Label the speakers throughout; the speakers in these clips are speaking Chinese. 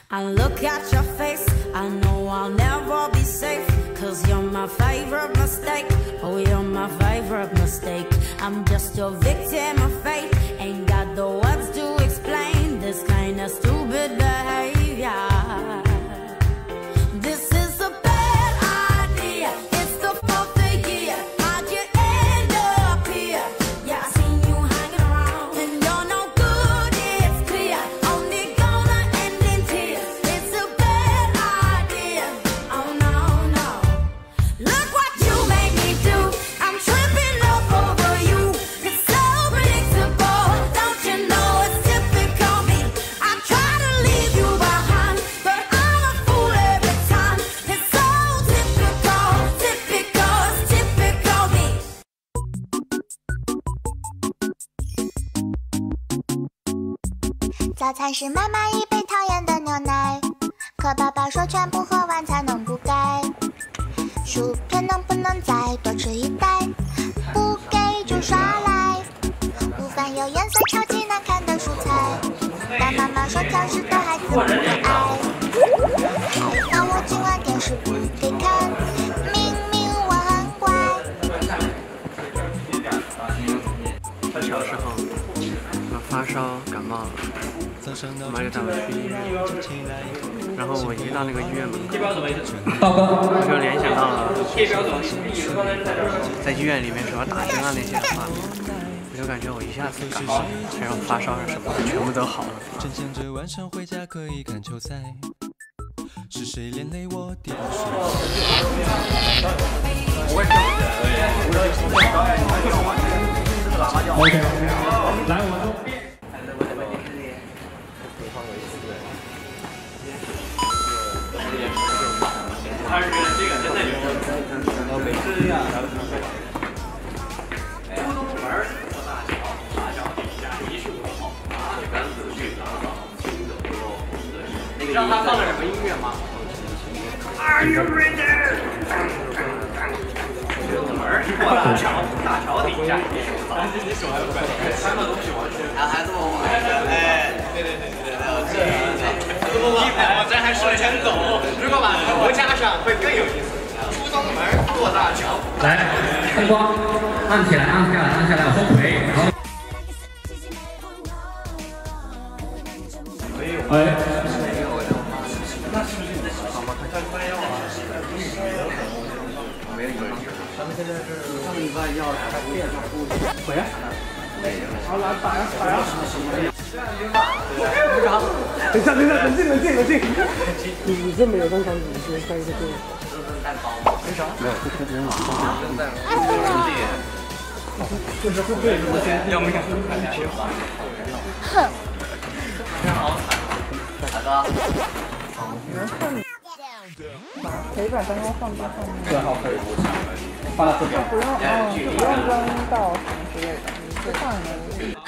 Speaker 1: I look at your face, I know I'll never be safe. Cause you're my favorite mistake. Oh, you're my favorite mistake. I'm just a victim of fate. Ain't got the words to explain this kind of stupid behavior. This is a bad idea. It's the fourth year. How'd you end up here? Yeah, I seen you hanging around, and you're no good, it's clear. Only gonna end in tears. It's a bad idea. Oh no, no. Look what you made me do. I'm tripping up over you. It's so predictable. Don't you know it's typical me? I try to leave you behind, but I'm a fool every time. It's so typical, typical, it's typical me.
Speaker 2: 早餐是妈妈一杯讨厌的牛奶，可爸爸说全部喝完才能不改。薯片能不能再多吃一袋？不给就耍赖。午饭有颜色超级难看的蔬菜，但妈妈说挑食的孩子不可爱。还骂我今晚电视不给看，明明我很乖。
Speaker 3: 小时候我发烧感冒了，我妈就带我去医院，然后我一到那个医院门口，我就联想到了在医院里面主要打针啊那些的画面，我就感觉我一下子感冒，还有发烧什么的全部都好了。
Speaker 4: 正想着晚上回家可以看球赛，是谁连累我点
Speaker 5: OK， 来，我说。
Speaker 3: 他是这个真的有每次呀，你知道他放的什么音乐吗 ？Are you ready？ 门是过大桥，大桥底下一束草，你手还要拐，3个东西完全。还这么玩？哎，对，我这还顺前走，如果把头加上会更有意思。初中门过大桥。
Speaker 5: 来，灯光按起来，按下来，我说回，然后。哎。现在是上礼拜要开店回来，好来打呀！冷静！你这没有刚刚你先开一个店。为啥？没有，就开店了。就是不对，要不然哼。非常好，大哥。
Speaker 6: 把可以把灯光放在上面。
Speaker 5: 这号可以放到这边。
Speaker 6: 不用扔到什么之类的，你就放在那里。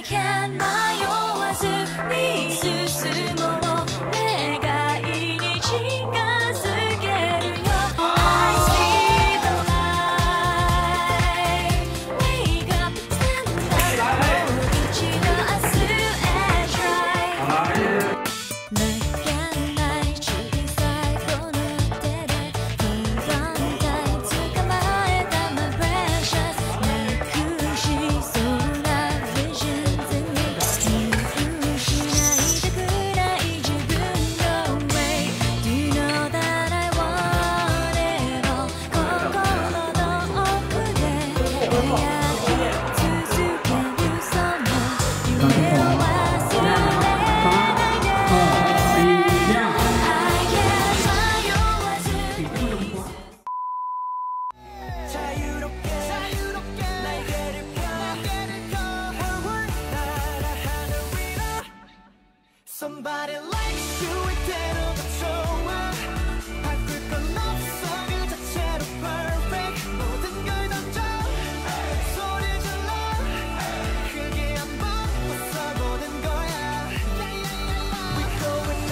Speaker 4: Somebody likes you 이대로가 좋아 바꿀 건 없어 그 자체로 perfect 모든 걸 던져 소리 질러 크게 한번 웃어보는 거야 We going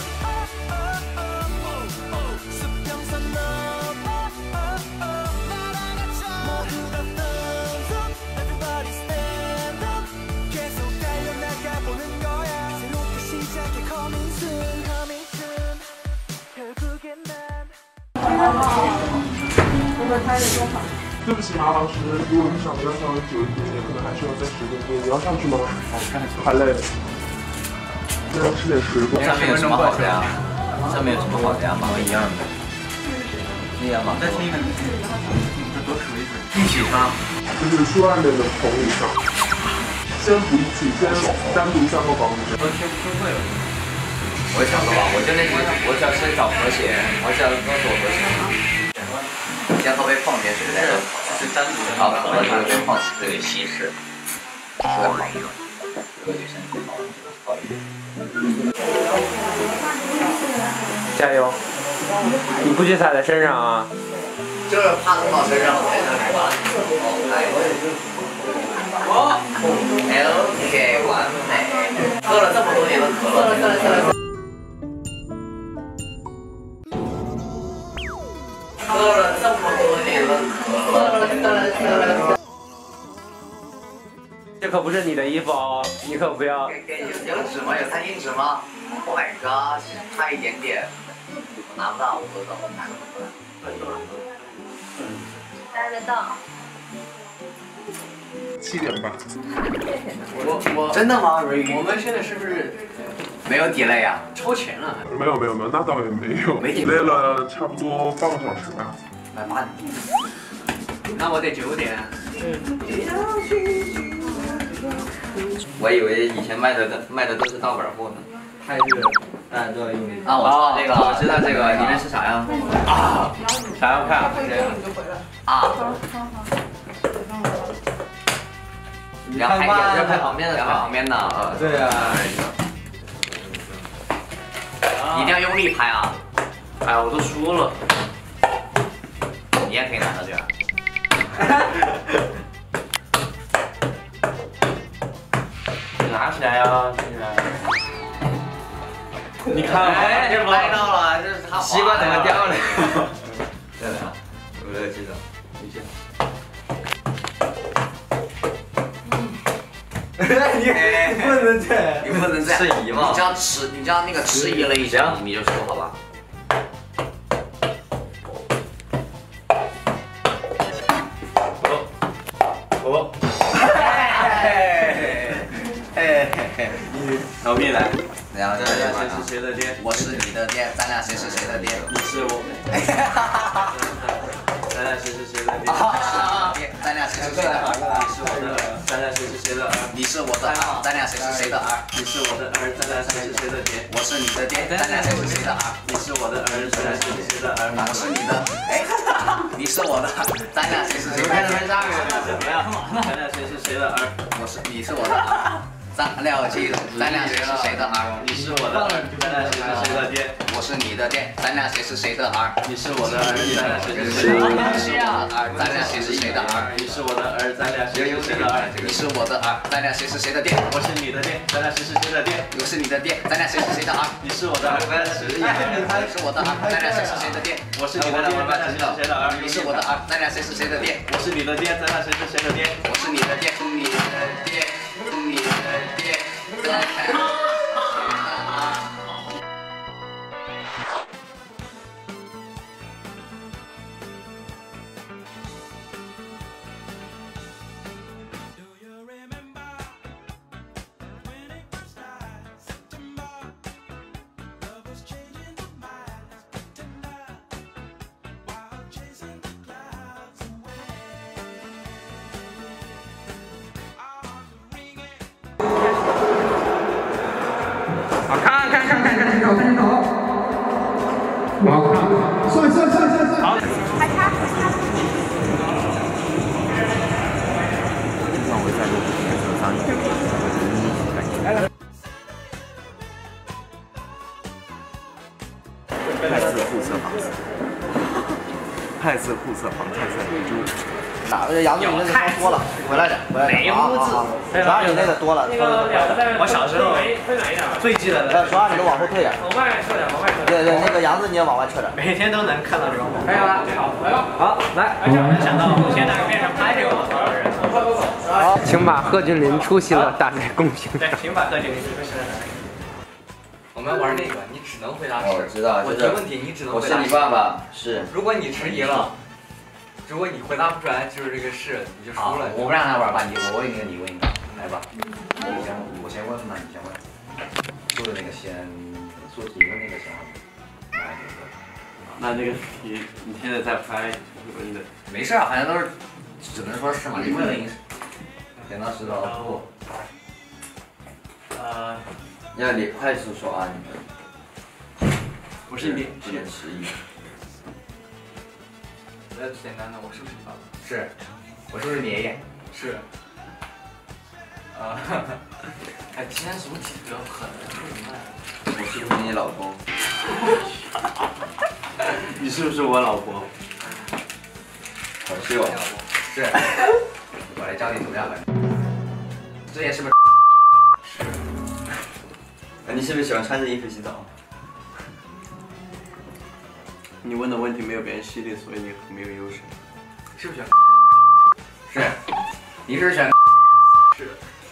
Speaker 4: up 수평선 넘어 날아가자 모두 다 thumbs up Everybody stand up 계속 달려나가 보는 거야 새롭게 시작해 coming soon
Speaker 7: 对不起，马老师，如果你想要稍微久一点点，可能还需要再时间点。你要上去吗？太累了。那要吃点水果。
Speaker 8: 上面有什么好的呀？上面有什么好的呀？毛一样的。一样吗？再听一个。这多数一次。一起唱。
Speaker 7: 就是书外面的同理上。先不一起，先单独3个房子。
Speaker 8: 都会了。我想过吧，我就那几个，我只要先找和谐，我只要告诉我和谐。先喝杯矿泉水再说。是单独的。好，可乐就是杯矿泉水稀释。是个好一点，对身体好一点。
Speaker 3: 加油！你不许踩在身上啊！
Speaker 8: 就是怕弄到身上，我才能来吧。OK， 完美。喝了这么多年的可乐。喝了这么多年的可乐。
Speaker 3: 这可不是你的衣服哦，你可不要。
Speaker 8: 有纸吗？有餐巾纸吗 ？Oh my god， 差一点点，拿不到，我都走。
Speaker 9: 待得到。
Speaker 7: 7点半。
Speaker 8: 我真的吗？我们现在是不是没有 delay 啊？
Speaker 3: 抽钱了？
Speaker 7: 没有，那倒也没有。累了差不多半个小时吧。
Speaker 8: 来吧。
Speaker 3: 那我得9点。
Speaker 8: 我以为以前卖的都是盗版货呢。太热，大家都要用力。啊，我知道这个，里面是啥呀？啊，啥要看？啊。要拍旁边的，要拍旁边的。对啊。一定要用力拍啊！
Speaker 3: 哎，我都输了。
Speaker 8: 你也可以拿到这个。
Speaker 3: 拿起来呀！你看，
Speaker 8: 拍到了，这是他
Speaker 3: 西瓜怎么掉了？
Speaker 8: 对的，我没有记得。你记。你不能这样，你不能这样，迟疑嘛。你只要那个迟疑了一下，你就输，好吧？
Speaker 3: 逃避来，
Speaker 8: 然后
Speaker 3: 咱俩谁是谁的爹？
Speaker 8: 我是你的爹，咱俩谁是谁的爹？
Speaker 3: 你是我。咱俩谁是谁的爹？
Speaker 8: 咱俩谁是谁的儿？
Speaker 3: 你是我的儿。咱俩谁是谁的儿？
Speaker 8: 你是我的儿。咱俩谁是谁的儿？
Speaker 3: 你是我的儿。咱俩谁是谁的爹？
Speaker 8: 我是你的爹。咱俩谁是谁的儿？
Speaker 3: 你是我的儿。咱俩谁是谁的儿？
Speaker 8: 我是你的。哎，你是我的。咱俩谁是谁的爹？
Speaker 3: 咱俩谁是谁的儿？
Speaker 8: 你是我的儿。咱俩记住，咱俩谁是谁的儿？
Speaker 3: 你是我的儿，咱俩谁是谁的爹？
Speaker 8: 我是你的爹，咱俩谁是谁的儿？
Speaker 3: 你是我的儿，咱俩谁是谁的儿？
Speaker 8: 你是我的儿，咱俩谁是谁的儿？
Speaker 3: 你是我的儿，咱俩谁是谁的儿？
Speaker 8: 你是我的儿，咱俩谁是谁的爹？
Speaker 3: 我是你的爹，咱俩谁是谁的爹？
Speaker 8: 我是你的爹，咱俩谁是谁的儿？
Speaker 3: 你是我的儿，咱俩谁是谁的爹？
Speaker 8: 你是我的儿，咱俩谁是谁的爹？
Speaker 3: 我是你的爹，咱俩谁是谁的儿？
Speaker 8: 你是我的儿，咱俩谁是谁的爹？
Speaker 3: 我是你的爹，咱俩谁是谁的爹？
Speaker 8: 我是你的爹，你的爹，你的爹。
Speaker 7: 我要看，帅！好。
Speaker 10: 派次互测房菜赛遗珠。
Speaker 5: 哪个杨子你那个说多了，回来点，没污渍。12你那个多了，
Speaker 3: 我小时候最记得的。
Speaker 5: 12你都往后退点。
Speaker 3: 往外撤点，往外撤。
Speaker 5: 对，那个杨子你也往外撤点。
Speaker 3: 每天都能看到这种。可以了，好，来吧。好，来。而且我能想到，现在变成拍这个多少人？好，请把贺峻霖出席了大赛公屏。对，请把贺峻霖出席了大赛。
Speaker 8: 我们玩那个，你只能回答是。
Speaker 10: 我知道，
Speaker 8: 我提问题，你只能回答。
Speaker 10: 我是你爸爸，是。
Speaker 8: 如果你迟疑了，如果你回答不出来，就是这个是，你就输了。
Speaker 10: 我不让他玩吧，我问一个，你问一个，来吧。我先问嘛，你先问。做的那个先做题的那个先问。
Speaker 3: 那这个题你现在在拍，问的。
Speaker 10: 没事啊，反正都是，只能说是嘛。你问了剪刀石头布。要你快速说啊，你们。
Speaker 3: 不是你，
Speaker 10: 不能迟疑。
Speaker 8: 简单的，我是不是你爸爸？
Speaker 10: 是。我是不是你爷爷？
Speaker 8: 是。哎，今天什么题比较狠？
Speaker 10: 我是不是你老公？
Speaker 3: 你是不是我老婆？
Speaker 10: 好秀啊！是。我来教你怎么样玩。之前是不是？是。你是不是喜欢穿着衣服洗澡？
Speaker 3: 你问的问题没有别人犀利，所以你没有优势。
Speaker 8: 是不是？
Speaker 10: 是。你是不是选？
Speaker 8: 是。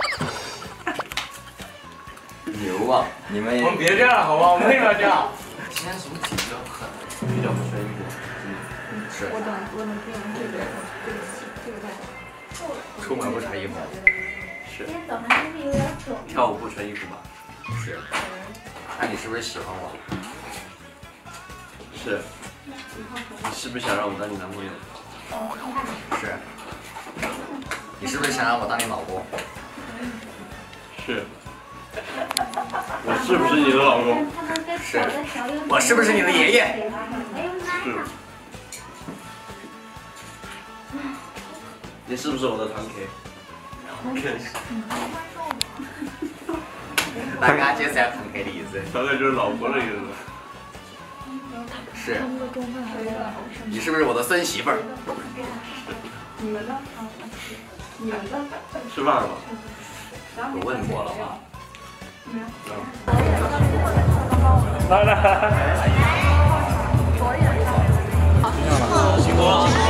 Speaker 10: 牛啊！你们。
Speaker 8: 我们别这样了，好吧？我们为什么要这样？今天什么题比较狠？
Speaker 3: 比较不穿衣服。
Speaker 10: 是。
Speaker 6: 我能变这个带。
Speaker 10: 出门不穿衣服。
Speaker 3: 是。
Speaker 9: 今天早上是不是有点肿？
Speaker 3: 跳舞不穿衣服吧？
Speaker 10: 是。那你是不是喜欢我？
Speaker 3: 是。你是不是想让我当你男朋友？
Speaker 10: 是。你是不是想让我当你老公？
Speaker 3: 是。我是不是你的老公？
Speaker 10: 是。我是不是你的爷爷？
Speaker 3: 是。你是不是我的堂 K？
Speaker 10: 那给他解释下堂 K 的意思。
Speaker 3: 大概就是老婆的意思。
Speaker 10: 是。你是不是我的孙媳妇儿？
Speaker 6: 你们呢？你们呢？
Speaker 3: 吃饭了吗？
Speaker 10: 我问过了吗？
Speaker 3: 来来。辛苦了。